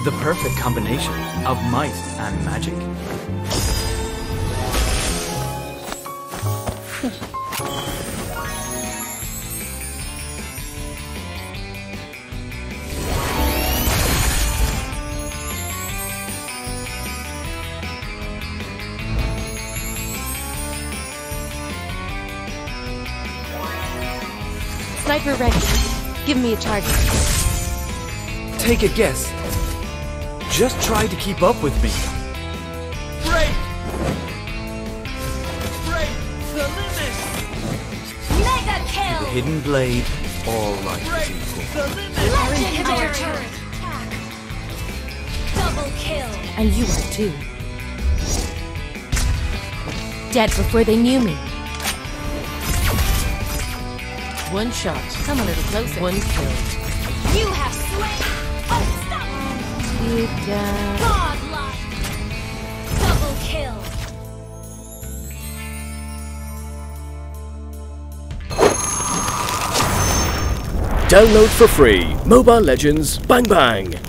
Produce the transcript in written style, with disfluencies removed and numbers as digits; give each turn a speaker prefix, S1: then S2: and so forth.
S1: The perfect combination of might and magic.
S2: Sniper ready. Give me a target.
S1: Take a guess. Just try to keep up with me.
S3: Break! Break the limit!
S4: Mega kill!
S1: The hidden blade, all life
S3: Break
S1: is equal.
S3: the limit!
S4: Legendary turret! Double kill!
S2: And you are too. Dead before they knew me. One shot. Come a little closer. One kill.
S4: You have slain! Unstoppable!
S2: You down.
S4: Godlike! Double kill!
S5: Download for free Mobile Legends Bang Bang.